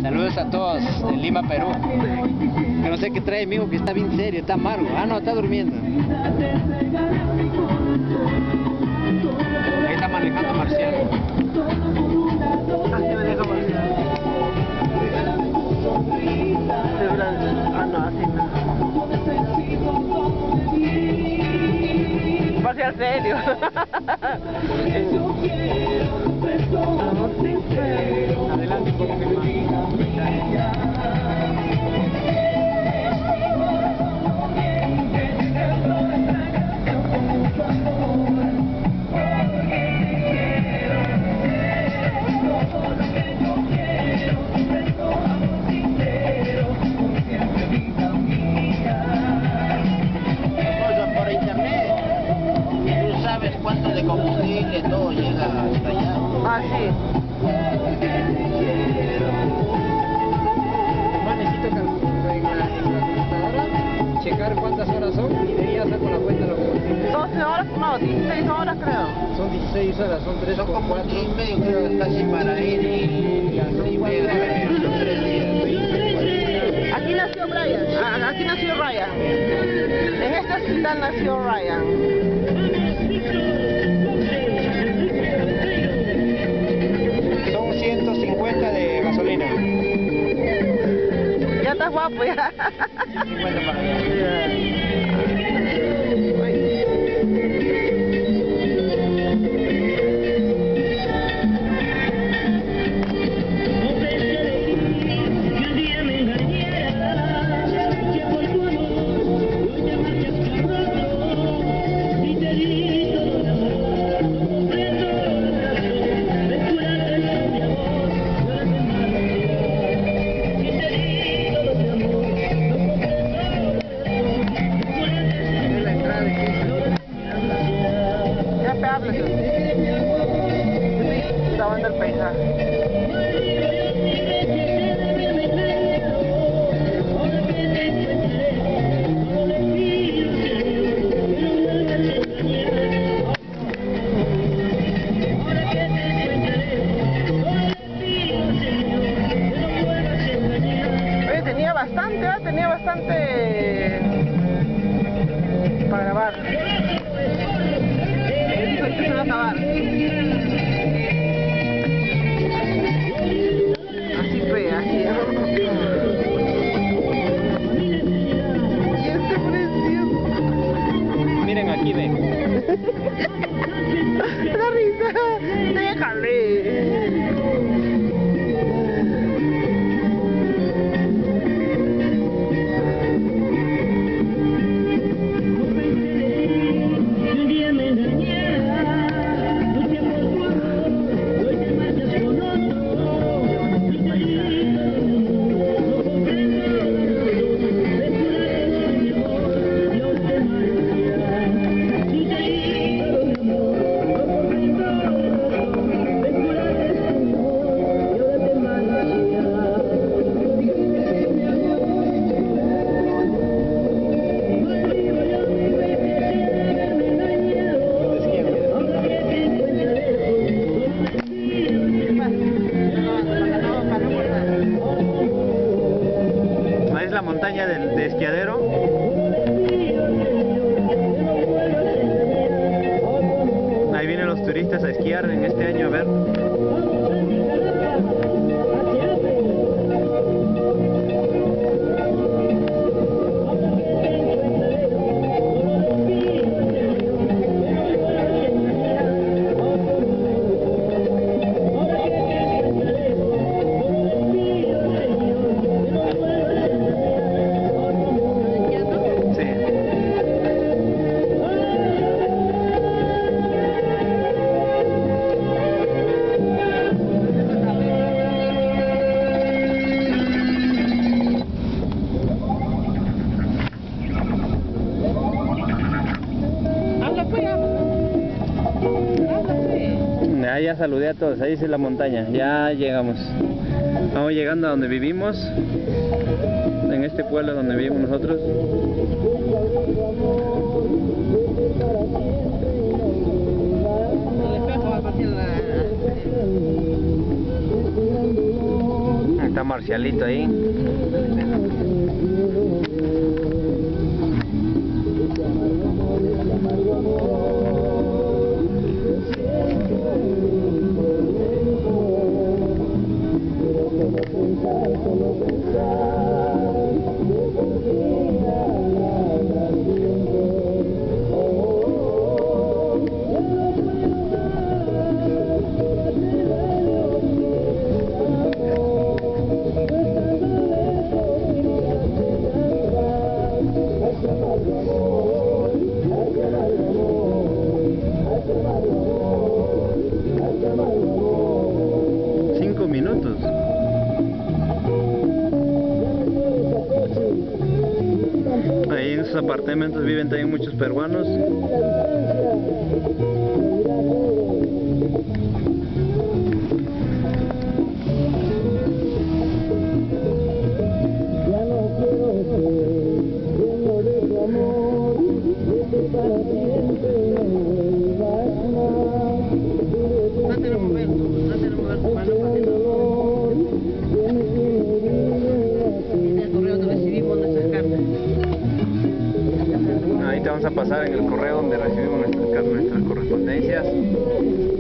Saludos a todos en Lima, Perú. Que no sé qué trae mi hijo, que está bien serio, está amargo. Ah, no, está durmiendo. Ahí está manejando Marciano. Así maneja Marciano. Ah, no, así no. Va a ser serio. Adelante un poco más. Por internet, tú sabes cuánto de combustible todo llega hasta allá. Ah, sí. Necesito calcular en la computadora, checar cuántas horas son y de ahí ya saco la cuenta de los combustibles. 12 horas, no, 16 horas creo. Son 16 horas, son 3 Son por como 4. un día y medio, creo, casi para ir y y medio de venir, son 3 días. Aquí nació Brian, aquí nació Ryan. En esta ciudad nació Ryan. Son 150 de gasolina. Ya estás guapo ya. 150 para allá. Estaban del paisaje. Oye, tenía bastante para grabar. Esto se va a acabar. Así fue, así. Y este precioso. Miren aquí, ven. La risa. Déjale. Es la montaña de Esquiadero. Ahí vienen los turistas a esquiar en este año, a ver. Ahí ya saludé a todos, ahí es la montaña, ya llegamos. Estamos llegando a donde vivimos, en este pueblo donde vivimos nosotros. Está Marcialito ahí. Minutos. Ahí en esos apartamentos viven también muchos peruanos. Ahí te vamos a pasar en el correo donde recibimos nuestras correspondencias.